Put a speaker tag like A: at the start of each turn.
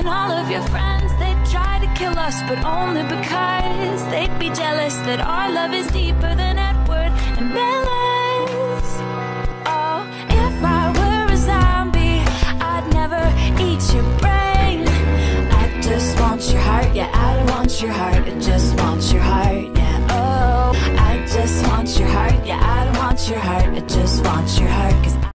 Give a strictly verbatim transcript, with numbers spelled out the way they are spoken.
A: And all of your friends, they'd try to kill us, but only because they'd be jealous that our love is deeper than Edward and Bella's. Oh, if I were a zombie, I'd never eat your brain. I just want your heart, yeah, I don't want your heart, I just want your heart, yeah. Oh, I just want your heart, yeah, I don't want your heart, I just want your heart, 'cause